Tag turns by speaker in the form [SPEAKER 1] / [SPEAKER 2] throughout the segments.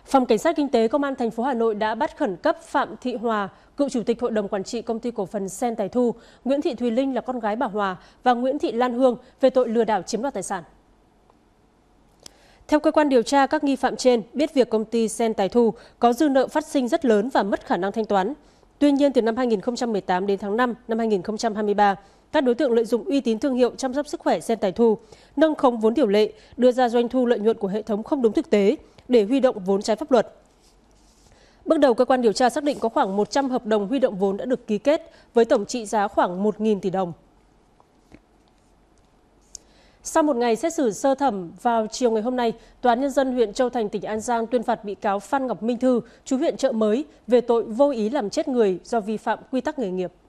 [SPEAKER 1] Phòng Cảnh sát Kinh tế Công an thành phố Hà Nội đã bắt khẩn cấp Phạm Thị Hòa, cựu chủ tịch Hội đồng Quản trị Công ty Cổ phần Sen Tài Thu, Nguyễn Thị Thùy Linh là con gái bà Hòa và Nguyễn Thị Lan Hương về tội lừa đảo chiếm đoạt tài sản. Theo cơ quan điều tra, các nghi phạm trên biết việc công ty Sen Tài Thu có dư nợ phát sinh rất lớn và mất khả năng thanh toán. Tuy nhiên, từ năm 2018 đến tháng 5 năm 2023, các đối tượng lợi dụng uy tín thương hiệu chăm sóc sức khỏe Sen Tài Thu, nâng khống vốn điều lệ, đưa ra doanh thu lợi nhuận của hệ thống không đúng thực tế để huy động vốn trái pháp luật. Bước đầu, cơ quan điều tra xác định có khoảng 100 hợp đồng huy động vốn đã được ký kết với tổng trị giá khoảng 1.000 tỷ đồng. Sau một ngày xét xử sơ thẩm, vào chiều ngày hôm nay, Tòa án Nhân dân huyện Châu Thành, tỉnh An Giang tuyên phạt bị cáo Phan Ngọc Minh Thư, trú huyện Chợ Mới, về tội vô ý làm chết người do vi phạm quy tắc nghề nghiệp.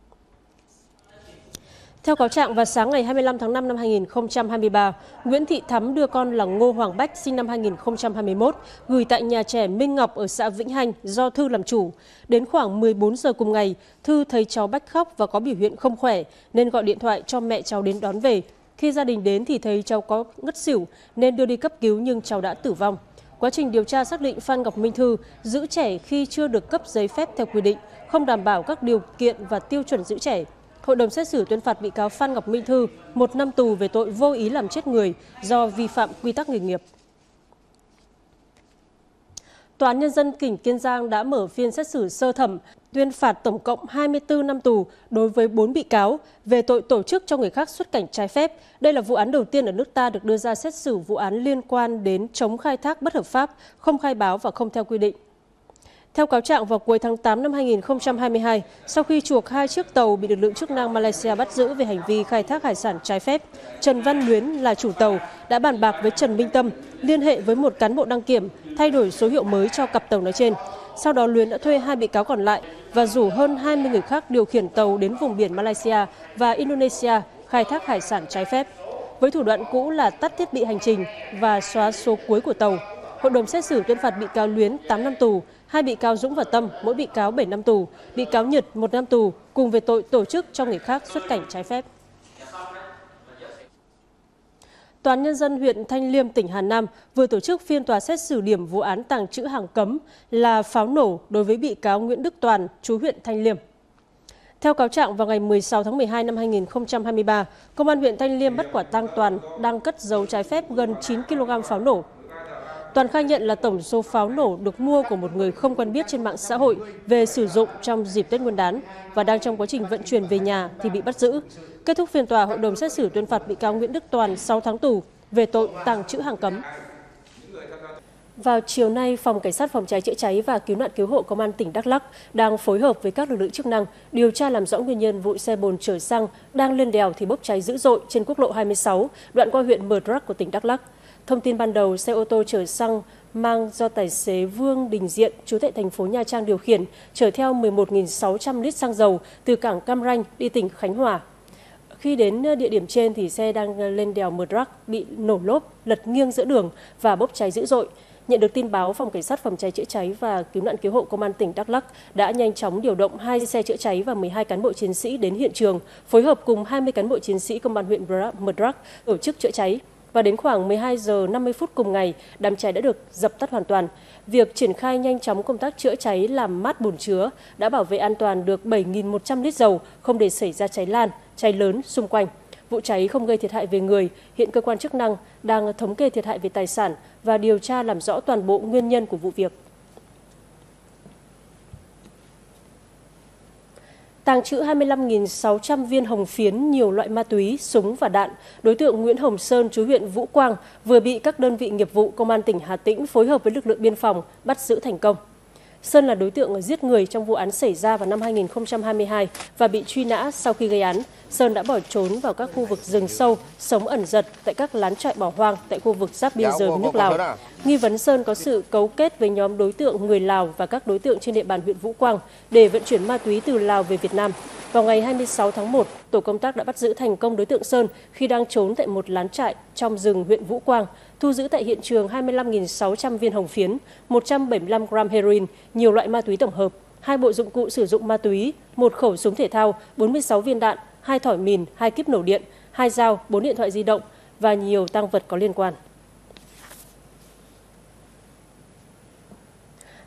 [SPEAKER 1] Theo cáo trạng, vào sáng ngày 25 tháng 5 năm 2023, Nguyễn Thị Thắm đưa con là Ngô Hoàng Bách sinh năm 2021 gửi tại nhà trẻ Minh Ngọc ở xã Vĩnh Hành do Thư làm chủ. Đến khoảng 14 giờ cùng ngày, Thư thấy cháu Bách khóc và có biểu hiện không khỏe nên gọi điện thoại cho mẹ cháu đến đón về. Khi gia đình đến thì thấy cháu có ngất xỉu nên đưa đi cấp cứu nhưng cháu đã tử vong. Quá trình điều tra xác định Phan Ngọc Minh Thư giữ trẻ khi chưa được cấp giấy phép theo quy định, không đảm bảo các điều kiện và tiêu chuẩn giữ trẻ. Hội đồng xét xử tuyên phạt bị cáo Phan Ngọc Minh Thư 1 năm tù về tội vô ý làm chết người do vi phạm quy tắc nghề nghiệp. Tòa án Nhân dân tỉnh Kiên Giang đã mở phiên xét xử sơ thẩm, tuyên phạt tổng cộng 24 năm tù đối với 4 bị cáo về tội tổ chức cho người khác xuất cảnh trái phép. Đây là vụ án đầu tiên ở nước ta được đưa ra xét xử vụ án liên quan đến chống khai thác bất hợp pháp, không khai báo và không theo quy định. Theo cáo trạng, vào cuối tháng 8 năm 2022, sau khi chuộc 2 chiếc tàu bị lực lượng chức năng Malaysia bắt giữ về hành vi khai thác hải sản trái phép, Trần Văn Luyến là chủ tàu đã bàn bạc với Trần Minh Tâm liên hệ với một cán bộ đăng kiểm thay đổi số hiệu mới cho cặp tàu nói trên. Sau đó Luyến đã thuê 2 bị cáo còn lại và rủ hơn 20 người khác điều khiển tàu đến vùng biển Malaysia và Indonesia khai thác hải sản trái phép. Với thủ đoạn cũ là tắt thiết bị hành trình và xóa số cuối của tàu, Hội đồng xét xử tuyên phạt bị cáo Luyến 8 năm tù, 2 bị cáo Dũng và Tâm, mỗi bị cáo 7 năm tù, bị cáo Nhật 1 năm tù, cùng về tội tổ chức cho người khác xuất cảnh trái phép. Tòa án Nhân dân huyện Thanh Liêm, tỉnh Hà Nam vừa tổ chức phiên tòa xét xử điểm vụ án tàng trữ hàng cấm là pháo nổ đối với bị cáo Nguyễn Đức Toàn, trú huyện Thanh Liêm. Theo cáo trạng, vào ngày 16 tháng 12 năm 2023, Công an huyện Thanh Liêm bắt quả tang Toàn đang cất giấu trái phép gần 9 kg pháo nổ. Toàn khai nhận là tổng số pháo nổ được mua của một người không quen biết trên mạng xã hội về sử dụng trong dịp Tết Nguyên đán và đang trong quá trình vận chuyển về nhà thì bị bắt giữ. Kết thúc phiên tòa, Hội đồng xét xử tuyên phạt bị cáo Nguyễn Đức Toàn 6 tháng tù về tội tàng trữ hàng cấm. Vào chiều nay, Phòng Cảnh sát Phòng cháy chữa cháy và Cứu nạn Cứu hộ Công an tỉnh Đắk Lắk đang phối hợp với các lực lượng chức năng điều tra làm rõ nguyên nhân vụ xe bồn chở xăng đang lên đèo thì bốc cháy dữ dội trên quốc lộ 26, đoạn qua huyện Mờ Đrắc của tỉnh Đắk Lắk. Thông tin ban đầu, xe ô tô chở xăng mang do tài xế Vương Đình Diện, trú tại thành phố Nha Trang điều khiển, chở theo 11.600 lít xăng dầu từ cảng Cam Ranh đi tỉnh Khánh Hòa. Khi đến địa điểm trên thì xe đang lên đèo Mờ Đrắc bị nổ lốp, lật nghiêng giữa đường và bốc cháy dữ dội. Nhận được tin báo, Phòng Cảnh sát Phòng cháy chữa cháy và Cứu nạn Cứu hộ Công an tỉnh Đắk Lắk đã nhanh chóng điều động 2 xe chữa cháy và 12 cán bộ chiến sĩ đến hiện trường, phối hợp cùng 20 cán bộ chiến sĩ Công an huyện Mờ Đrắc tổ chức chữa cháy. Và đến khoảng 12 giờ 50 phút cùng ngày, đám cháy đã được dập tắt hoàn toàn. Việc triển khai nhanh chóng công tác chữa cháy làm mát bồn chứa đã bảo vệ an toàn được 7.100 lít dầu, không để xảy ra cháy lan, cháy lớn xung quanh. Vụ cháy không gây thiệt hại về người, hiện cơ quan chức năng đang thống kê thiệt hại về tài sản và điều tra làm rõ toàn bộ nguyên nhân của vụ việc. Tàng trữ 25.600 viên hồng phiến, nhiều loại ma túy, súng và đạn, đối tượng Nguyễn Hồng Sơn, trú huyện Vũ Quang, vừa bị các đơn vị nghiệp vụ Công an tỉnh Hà Tĩnh phối hợp với lực lượng biên phòng bắt giữ thành công. Sơn là đối tượng giết người trong vụ án xảy ra vào năm 2022 và bị truy nã sau khi gây án. Sơn đã bỏ trốn vào các khu vực rừng sâu, sống ẩn giật tại các lán trại bỏ hoang tại khu vực giáp biên giới với nước Lào. Nghi vấn Sơn có sự cấu kết với nhóm đối tượng người Lào và các đối tượng trên địa bàn huyện Vũ Quang để vận chuyển ma túy từ Lào về Việt Nam. Vào ngày 26 tháng 1, tổ công tác đã bắt giữ thành công đối tượng Sơn khi đang trốn tại một lán trại trong rừng huyện Vũ Quang, thu giữ tại hiện trường 25.600 viên hồng phiến, 175 gram heroin, nhiều loại ma túy tổng hợp, 2 bộ dụng cụ sử dụng ma túy, 1 khẩu súng thể thao, 46 viên đạn, 2 thỏi mìn, 2 kíp nổ điện, 2 dao, 4 điện thoại di động và nhiều tang vật có liên quan.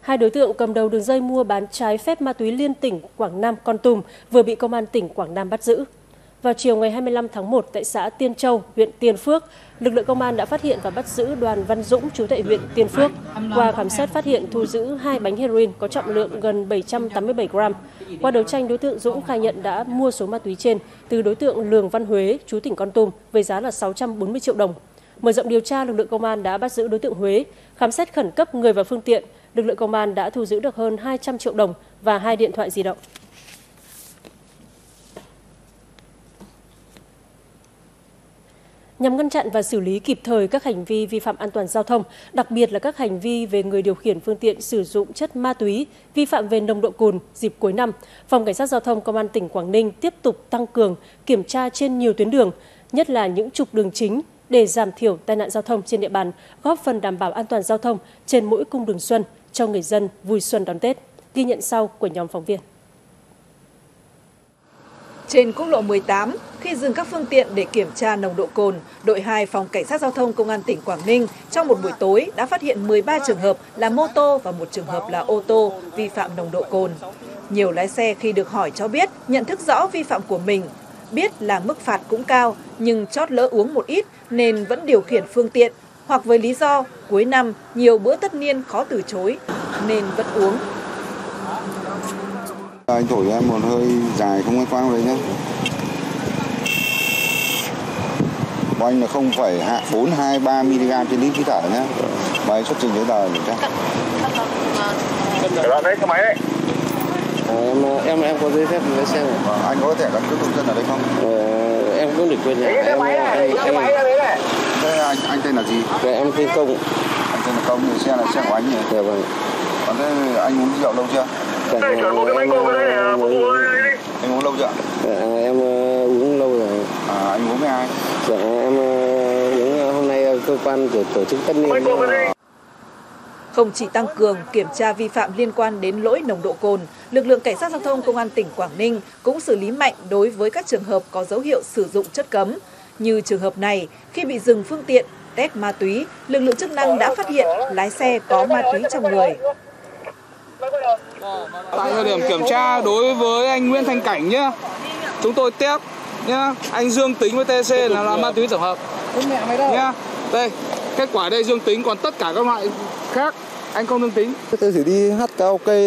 [SPEAKER 1] Hai đối tượng cầm đầu đường dây mua bán trái phép ma túy liên tỉnh Quảng Nam - Kon Tum vừa bị Công an tỉnh Quảng Nam bắt giữ. Vào chiều ngày 25 tháng 1 tại xã Tiên Châu, huyện Tiên Phước, lực lượng công an đã phát hiện và bắt giữ Đoàn Văn Dũng, trú tại huyện Tiên Phước. Qua khám xét phát hiện thu giữ 2 bánh heroin có trọng lượng gần 787 gram. Qua đấu tranh, đối tượng Dũng khai nhận đã mua số ma túy trên từ đối tượng Lường Văn Huế, trú tỉnh Kon Tum với giá là 640 triệu đồng. Mở rộng điều tra, lực lượng công an đã bắt giữ đối tượng Huế. Khám xét khẩn cấp người và phương tiện, lực lượng công an đã thu giữ được hơn 200 triệu đồng và 2 điện thoại di động. Nhằm ngăn chặn và xử lý kịp thời các hành vi vi phạm an toàn giao thông, đặc biệt là các hành vi về người điều khiển phương tiện sử dụng chất ma túy, vi phạm về nồng độ cồn dịp cuối năm, Phòng Cảnh sát Giao thông Công an tỉnh Quảng Ninh tiếp tục tăng cường kiểm tra trên nhiều tuyến đường, nhất là những trục đường chính để giảm thiểu tai nạn giao thông trên địa bàn, góp phần đảm bảo an toàn giao thông trên mỗi cung đường xuân cho người dân vui xuân đón Tết. Ghi nhận sau của nhóm phóng viên.
[SPEAKER 2] Trên quốc lộ 18, khi dừng các phương tiện để kiểm tra nồng độ cồn, đội 2 Phòng Cảnh sát Giao thông Công an tỉnh Quảng Ninh trong một buổi tối đã phát hiện 13 trường hợp là mô tô và 1 trường hợp là ô tô vi phạm nồng độ cồn. Nhiều lái xe khi được hỏi cho biết nhận thức rõ vi phạm của mình, biết là mức phạt cũng cao nhưng chót lỡ uống một ít nên vẫn điều khiển phương tiện, hoặc với lý do cuối năm nhiều bữa tất niên khó từ chối nên vẫn uống.
[SPEAKER 3] Anh thổi em một hơi dài không quang đấy nhá. Của anh là 0,423 mg trên lít khí thở nhá. Và anh xuất trình giấy tờ kiểm tra.
[SPEAKER 4] Bạn đấy, cái máy đấy.
[SPEAKER 5] Em có giấy phép lái xe này.
[SPEAKER 3] Anh có thẻ căn cước công dân ở đây không?
[SPEAKER 5] Em cũng được quên nhà.
[SPEAKER 4] Cái máy này, cái máy đấy này.
[SPEAKER 3] Thế anh tên là gì?
[SPEAKER 5] Em tên Công.
[SPEAKER 3] Anh tên là Công, thì xe là xe của anh nhỉ?
[SPEAKER 5] Dạ vâng.
[SPEAKER 3] Còn thế anh uống rượu lâu chưa?
[SPEAKER 4] Anh uống
[SPEAKER 3] lâu chưa?
[SPEAKER 5] Em uống lâu rồi.
[SPEAKER 3] Anh uống với ai?
[SPEAKER 5] Dạ, em uống hôm nay cơ quan của tổ chức tất niên.
[SPEAKER 2] Không chỉ tăng cường kiểm tra vi phạm liên quan đến lỗi nồng độ cồn, lực lượng Cảnh sát Giao thông Công an tỉnh Quảng Ninh cũng xử lý mạnh đối với các trường hợp có dấu hiệu sử dụng chất cấm. Như trường hợp này, khi bị dừng phương tiện, test ma túy, lực lượng chức năng đã phát hiện lái xe có ma túy trong người.
[SPEAKER 6] Tại thời điểm kiểm tra đối với anh Nguyễn Thanh Cảnh nhá, chúng tôi test nhá, anh dương tính với THC là ma túy tổng hợp nhá. Đây, kết quả đây dương tính, còn tất cả các loại khác anh không dương tính.
[SPEAKER 5] Tôi chỉ đi hát karaoke.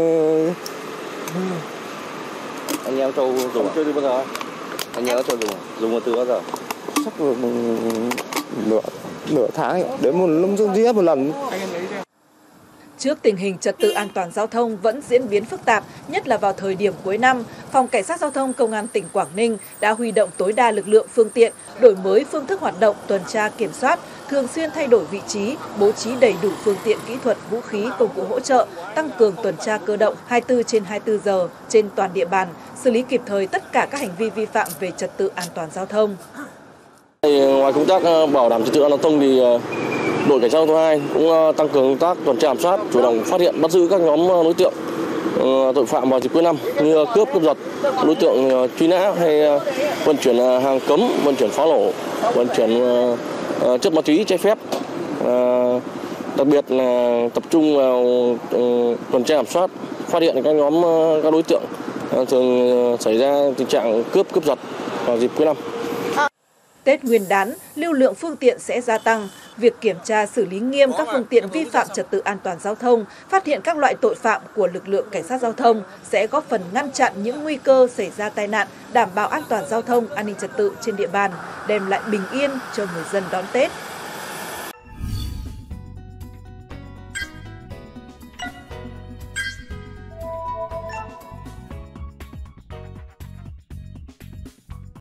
[SPEAKER 5] Anh em Châu dùng chưa đi bao giờ? Anh em Châu dùng một từ bao giờ? Chắc là nửa tháng, đến một lần duy nhất một lần.
[SPEAKER 2] Trước tình hình trật tự an toàn giao thông vẫn diễn biến phức tạp, nhất là vào thời điểm cuối năm, Phòng Cảnh sát Giao thông Công an tỉnh Quảng Ninh đã huy động tối đa lực lượng phương tiện, đổi mới phương thức hoạt động tuần tra kiểm soát, thường xuyên thay đổi vị trí, bố trí đầy đủ phương tiện kỹ thuật, vũ khí, công cụ hỗ trợ, tăng cường tuần tra cơ động 24/24 giờ trên toàn địa bàn, xử lý kịp thời tất cả các hành vi vi phạm về trật tự an toàn giao thông.
[SPEAKER 7] Ngoài công tác bảo đảm trật tự an toàn giao thông thì đội cảnh sát giao thông 2 cũng tăng cường công tác tuần tra kiểm soát, chủ động phát hiện bắt giữ các nhóm đối tượng tội phạm vào dịp cuối năm như cướp giật, đối tượng truy nã hay vận chuyển hàng cấm, vận chuyển pháo nổ, vận chuyển chất ma túy trái phép. Đặc biệt là tập trung vào tuần tra kiểm soát, phát hiện các đối tượng thường xảy ra tình trạng cướp giật vào dịp cuối năm.
[SPEAKER 2] Tết Nguyên đán, lưu lượng phương tiện sẽ gia tăng. Việc kiểm tra xử lý nghiêm các phương tiện vi phạm trật tự an toàn giao thông, phát hiện các loại tội phạm của lực lượng cảnh sát giao thông sẽ góp phần ngăn chặn những nguy cơ xảy ra tai nạn, đảm bảo an toàn giao thông, an ninh trật tự trên địa bàn, đem lại bình yên cho người dân đón Tết.